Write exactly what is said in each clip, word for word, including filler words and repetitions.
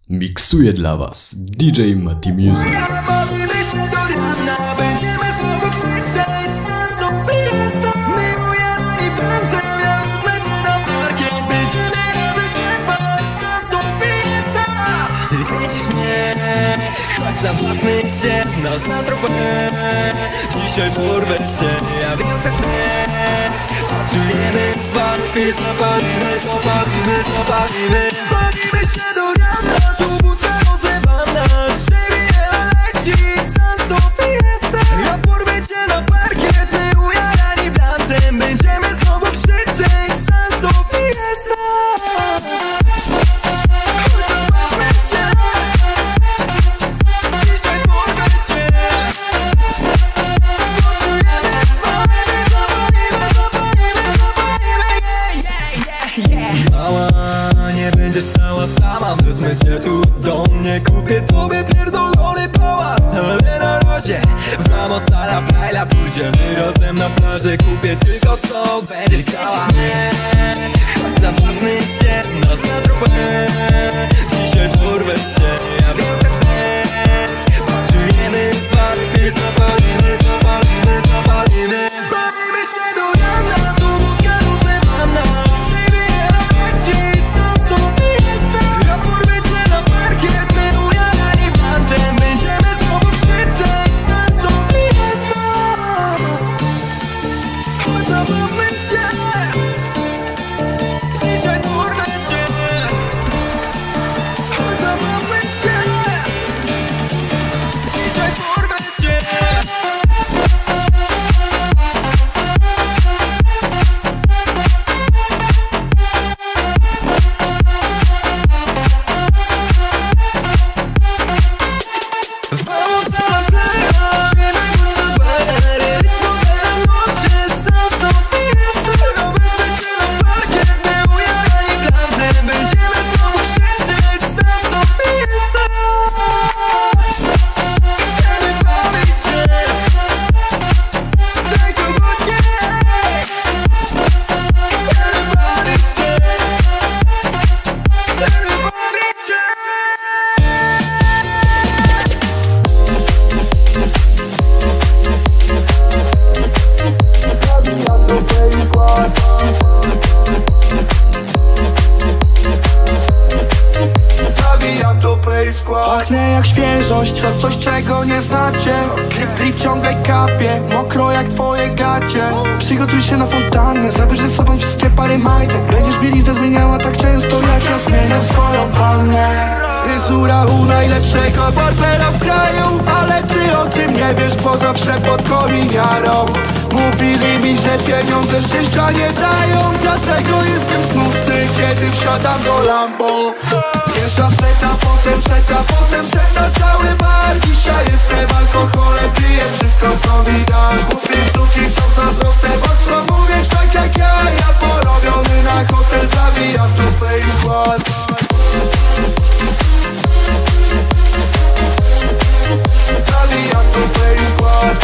Miksuje dla was D J Mati Music. Zabawmy się, noc na tropę. Dzisiaj porwę cię, ja wiem, że chcesz. Poczujemy walki, zapalimy, zapalimy, zapalimy. Bawimy się do rana, tu buta rozlewana. Szybie leci, sans to fiesta. Ja porwę cię na parkiet, my ujarani blantem. Będziemy znowu krzyczeć, sans to fiesta. Stała sama, wezmę cię tu do mnie. Kupię tobie pierdolony pałac, ale na razie w ramo stara prajla. Pójdziemy razem na plażę, kupię tylko co będziesz chciała. Chodź zabawmy się, noc na tropę. Dzisiaj porwę cię, ja wiem, że chcesz. Poczujemy walki, zapalimy, zapalimy, zapalimy. Bawimy się do rana, tu budka rozlewana. Pachnie jak świeżość, to coś czego nie znacie. Drip, drip ciągle kapie, mokro jak twoje gacie. Przygotuj się na fontannę, zabierz ze sobą wszystkie pary majtek. Będziesz bieliznę zmieniała tak często jak ja zmieniam swoją pannę. Fryzura u najlepszego barbera w kraju, ale ty o tym nie wiesz, bo zawsze pod kominiarą. Mówili mi, że pieniądze szczęścia nie dają, dlatego jestem smutny, kiedy wsiadam do Lambo. Zjeżdża seta, potem seta, potem seta, cały bar. Dzisiaj jestem alkoholem, piję wszystko co mi dasz. Głupie sztuki są zazdrosne, bo co mówisz tak jak ja. Ja porobiony na hotel, zawijam tu play skład. Zawijam tu play skład.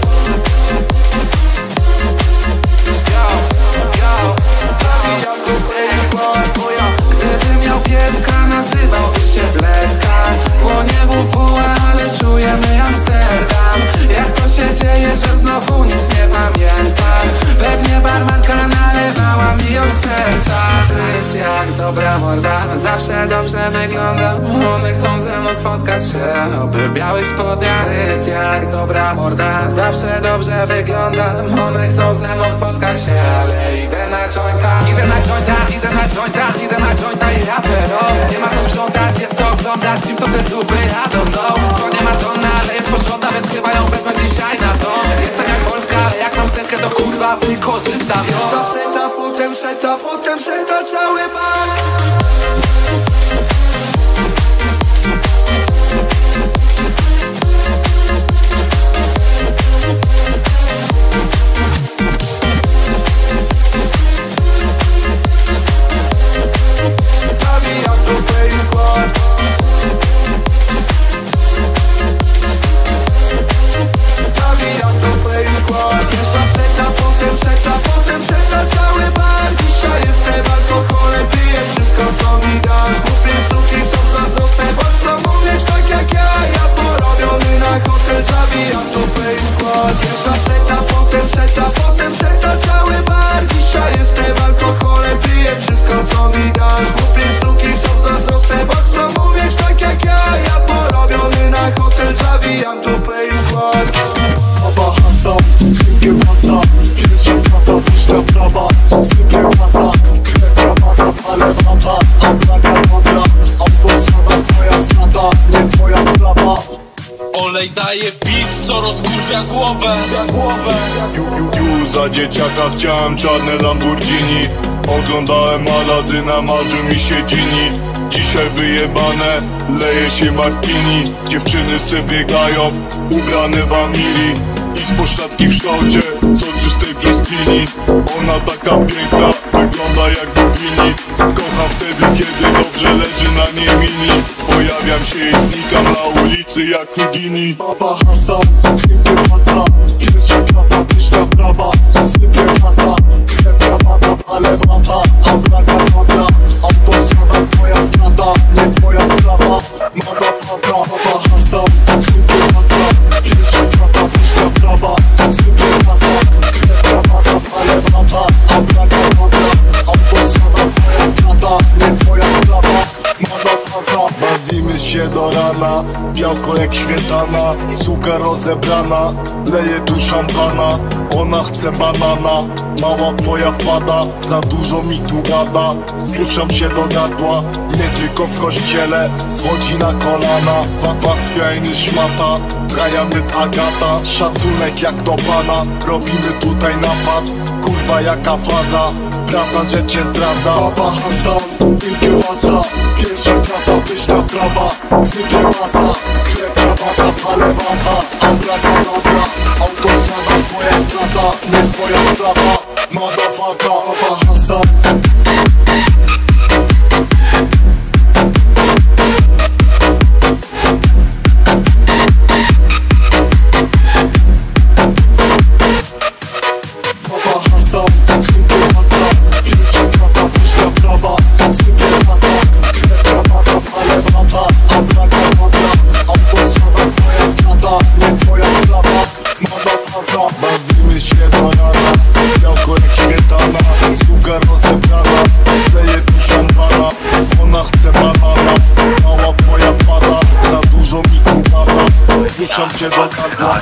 Zawijam tu play skład. Gdybym miał pieska, nazywałby się Bledka. Płonie W W A, ale czujemy Amsterdam. Jak to się dzieje, że znowu nic nie pamiętam? Pewnie barmanka nalewała mi od serca. To jest jak dobra morda, zawsze dobrze wyglądam. One chcą ze mną spotkać się, oby w białych spodniach. To jest jak dobra morda, zawsze dobrze wyglądam. One chcą ze mną spotkać się, ale idę na jointa. Idę na jointa, idę na jointa, idę na jointa i rapero. Nie ma co sprzątać, jest co oglądać, kim są te dupy, I don't know. To nie Madonna, ale jest porządna, więc chyba ją wezmę dzisiaj na to. Jest tak jak Polska, ale jak mam serkę, to kurwa wykorzystam ją. Seta, potem seta, potem seta, cały bar. Zawijam tu play skład. Zawijam tu play skład. Pierwsza seta, potem seta, potem seta, cały bar. Dzisiaj jest daje beat, co rozkurwia głowę. Ju, ju, ju, za dzieciaka chciałem czarne Lamborghini. Oglądałem Aladyna, marzy mi się Gini. Dzisiaj wyjebane, leje się martini. Dziewczyny se biegają, ubrane w Amiri. Ich pośladki w kształcie, co czystej brzoskwini. Ona taka piękna, wygląda jak bogini. Kocham wtedy, kiedy dobrze leży na niej mini. Pojawiam się i znikam na ulicy jak Houdini. Baba Hasan, trinkę masa, pierwsza klapa, pyszna prawa. Sypie masa, klepia mata, ale mata, abracadabra. Autostrada, twoja strata, nie twoja sprawa. Mada pata, Baba Hasan, trinkę masa, pierwsza klapa, pyszna prawa. Sypie masa, klepia mata, ale mata, abracadabra. Autostrada, twoja strata, nie twoja sprawa. Mada pata. Bawimy się do rana, białko jak śmietana. Suka rozebrana, leje tu szampana. Ona chce banana, mała twoja wpada. Za dużo mi tu gada, spuszczam się do gardła. Nie tylko w kościele, schodzi na kolana. Wasfiajny szmata, Kajamet Agata. Szacunek jak do pana, robimy tutaj napad. Kurwa jaka faza, prawda, że cię zdradza. Baba Hasan, trinkę masa, pierwsza klasa, pyszna prawa. Sypie masa, klepia mata, ale mata, abracadabra. Autostrada, twoja strata, nie twoja sprawa. Motherfucker, Baba Hasan. Baba Hasan, trinkę masa, pierwsza klasa, pyszna prawa. Sypie masa, klepia mata, ale mata, abracadabra. Autostrada, twoja strata, nie twoja sprawa. Motherfucker. Bawimy się do rana, białko jak śmietana. Suka rozebrana, leje tu szampana. Ona chce banana, mała twoja pada. Za dużo mi tu gada, spuszczam się do gardła.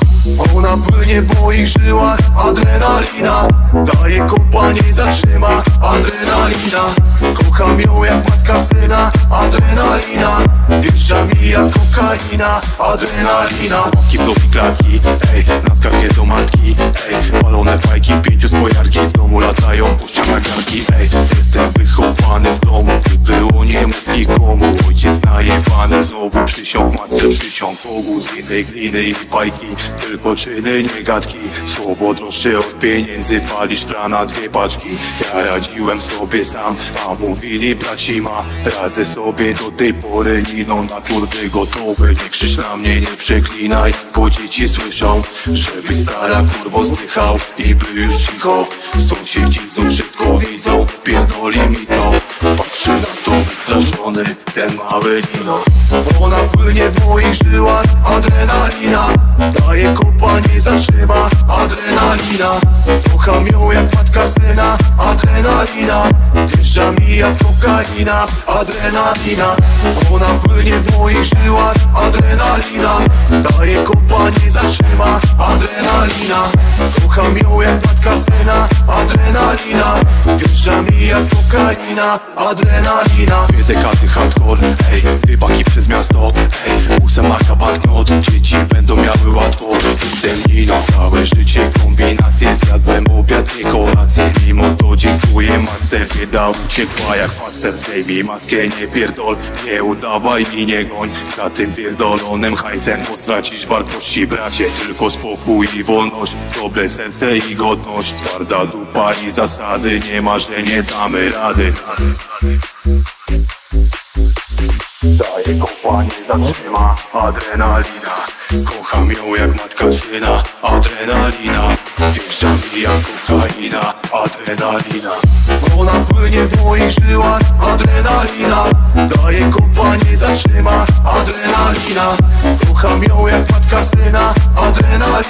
Ona płynie w moich żyłach, adrenalina. Daje kopa, nie zatrzyma, adrenalina. Kocham ją jak matka syna, adrenalina. Wjeżdża mi jak kokaina, adrenalina. Kiplowi klatki, ej, na skargę do matki, ej. Palone fajki w pięciu spojarki, w domu latają po ścianach garki, ej. Jestem wychowany w domu, by było nie mów nikomu. Ojciec najebany, znowu przysiąg matce, przysiąg Bogu. Z innej gliny i bajki, tylko czyny, nie gadki. Słowo droższe od pieniędzy, palisz prana dwie paczki. Ja radziłem sobie sam, a mówili braci ma. Radzę sobie do tej pory, niną na kurwy gotowe. Nie krzycz na mnie, nie przeklinaj, bo dzieci słyszą, żeby stara kurwo zdychał i by już cicho. Sąsiedzi znów wszystko widzą, pierdoli mi to. Patrzę na to wystraszony, ten mały Nino. Ona płynie w moich żyłach, adrenalina. Daje kopa, nie zatrzyma, adrenalina. Kocham ją jak matka syna, adrenalina. Wjeżdża mi jak kokaina, adrenalina. Ona płynie w moich żyłach, adrenalina. Daje kopa, nie zatrzyma, adrenalina. Kocham ją jak matka syna, adrenalina. Wjeżdża mi jak kokaina, adrenalina. Dwie dekady hardcore, ej, dwie baki przez miasto, ej. Ósem marka banknot, dzieci będą miały łatwo. Jestem Nino, całe życie kombinacje. Zjadłem obiad, nie kolację. Mimo to dziękuję matce, bieda uciekła jak faster. Zdejmij maskę, nie pierdol, nie udawaj i nie goń. Za tym pierdolonym hajsem, bo stracisz wartości, bracie. Tylko spokój i wolność, dobre serce i godność. Twarda dupa i zasady, nie ma, że nie damy rady. Daje kopa, nie zatrzyma, adrenalina. Kocham ją jak matka syna, adrenalina. Wjeżdża mi jak kokaina, adrenalina. Ona płynie w moich żyłach, adrenalina. Daje kopa, nie zatrzyma, adrenalina. Kocham ją jak matka syna, adrenalina.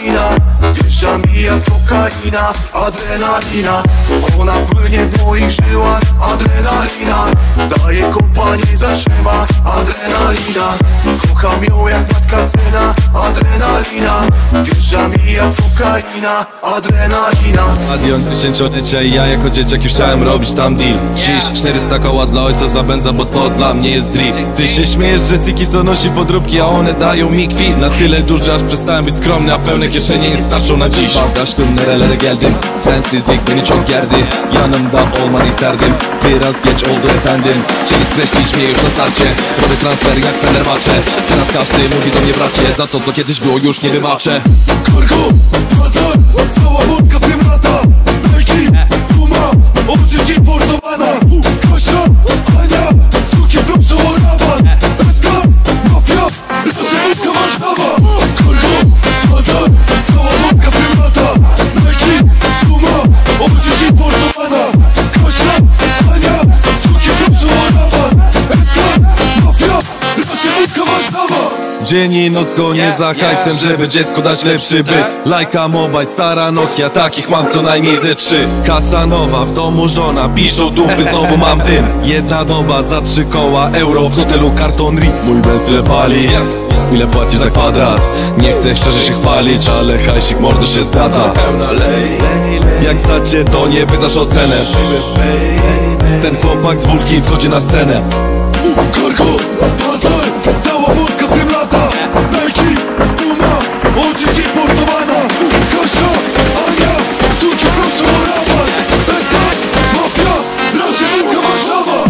adrenalina. Wjeżdża mi jak kokaina, adrenalina. Ona płynie w moich żyłach, adrenalina. Daje kopa, nie zatrzyma, adrenalina. Kocham ją jak matka syna, adrenalina. Wjeżdża mi jak kokaina, adrenalina. Stadion dziesięciolecia i ja jako dzieciak już chciałem robić tam deal. Dziś czterysta koła dla ojca za benza, bo to dla mnie jest drill. Ty się śmiejesz, że siki co nosi podróbki, a one dają mi kwit. Na tyle duży, aż przestałem być skromny, a pełne kieszenie nie starczą na dziś. Aşkım nerelere geldim, sensizlik beni çok gerdi. Yanımda olmanı isterdim, biraz geç oldu efendim. Czyli skreślić mnie już na starcie, robię transfer jak Fenerbahce. Teraz każdy mówi do mnie bracie, za to co kiedyś było już nie wybaczę. Kargo, bazar, cała wódka w tym lata. Nike, Puma, odzież importowana. Kasia, Ania, suki proszę o raban. Eskat, mafia, raczej wódka Warszawa. Kargo, bazar, cała wódka w tym lata. Nike, Puma, odzież importowana. Kasia, Ania, suki proszę o raban. Eskat, mafia, raczej wódka Warszawa. Dzień i noc gonię za hajsem, żeby dziecku dać lepszy byt. Lajka Mobile, stara Nokia, takich mam co najmniej ze trzy. Kasa nowa, w domu żona, piszą dupy, znowu mam dym. Jedna doba za trzy koła, euro w hotelu karton Ritz. Mój Benz tyle pali, ile płaci za kwadrat. Nie chcę szczerze się chwalić, ale hajsik mordo się zgadza. Pełna lej, jak stać się to nie pytasz o cenę. Ten chłopak z Wólki wchodzi na scenę. Kargo, bazar, cała Polska w tym lata. Nike, Puma, odzież importowana. Kasia, Ania, suki proszę o raban. Eskat, mafia, raczej wódka Warszawa.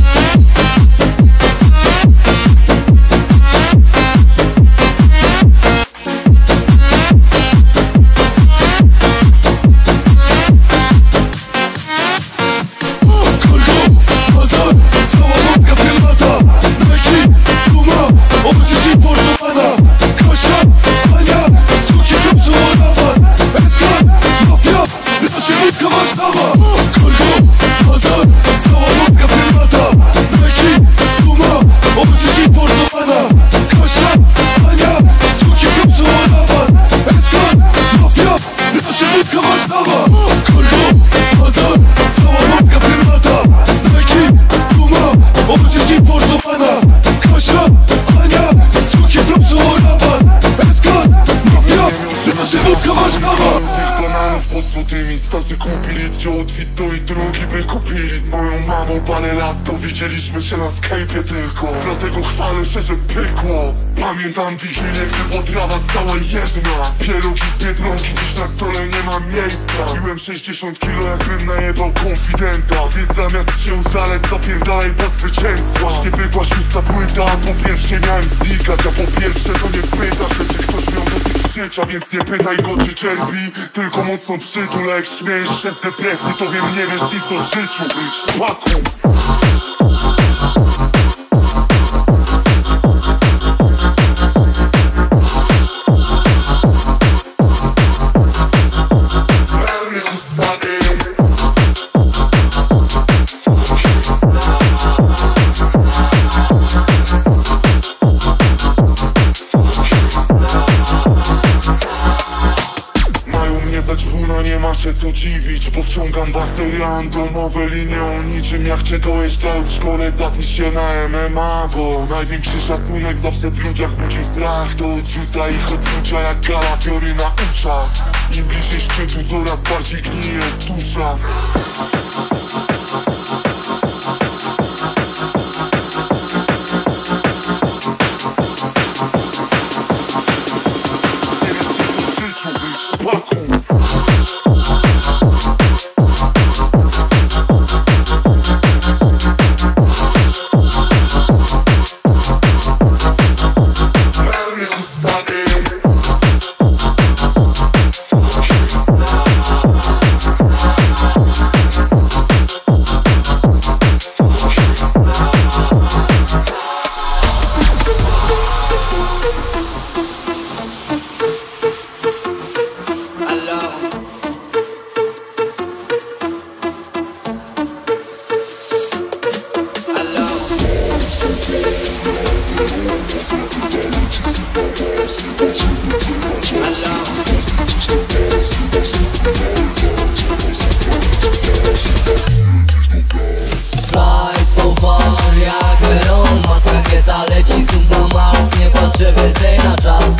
Widzieliśmy się na Skype'ie tylko, dlatego chwalę się, że pykło. Pamiętam wigilię, gdy potrawa stała jedna. Pierogi z Biedronki, dziś na stole nie ma miejsca. Piłem sześćdziesiąt kilo, jakbym najebał konfidenta. Więc zamiast się żaleć, zapierdalaj po zwycięstwo. Właśnie pykła szósta płyta, a po pierwsze miałem znikać. A po pierwsze to nie pytasz, czy ktoś miał dosyć życia. Więc nie pytaj go, czy cierpi, tylko mocno przytul. A jak śmiejesz się z depresji, to wiem, nie wiesz nic o życiu. Szpaku. Co dziwić, bo wciągam basery randomowe linią niczym jak cię dojeżdżają w szkole. Zapisz się na M M A, bo największy szacunek zawsze w ludziach budzi strach. To odrzuca ich odczucia jak kalafiory na uszach. Im bliżej szczytu coraz bardziej gnije dusza. Nie wiesz nic o życiu, być szpaku. I love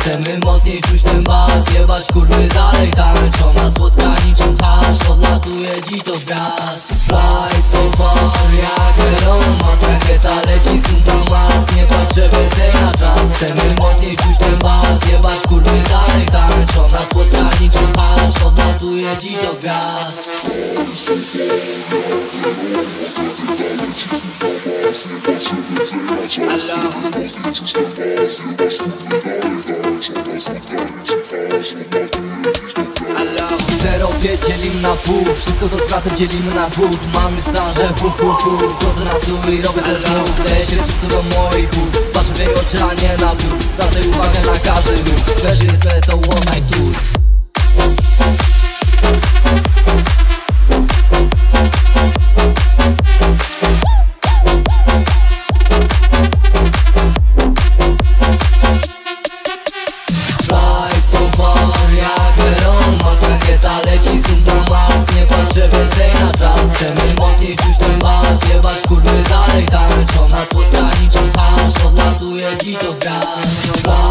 Chcemy mocniej czuć ten bas, jebać kurwy dalej tańcz. Ona słodka niczym hasz, odlatuje dziś do gwiazd. Fly so far jak Elon Musk, rakieta leci znów na mas. Nie patrzę więcej na czas. Chcemy mocniej czuć ten bas, jebać kurwy dalej tańcz. Ona słodka niczym hasz, odlatuje dziś do gwiazd. Zero pięć dzielimy na pół, wszystko to z bratem dzielimy na dwóch. Mamy stan, że hu hu hu, wchodzę na stół i robię ten znów. Leje się wszystko do moich ust, patrzę w jej oczy, a nie na plus. Zwracaj uwagę na każdy ruch, weź jest to one night tour. Więcej na czas, chcemy mocniej czuć ten bas, jebać kurwy dalej tańcz. Ona słodka niczym hasz, odlatuje dziś do gwiazd.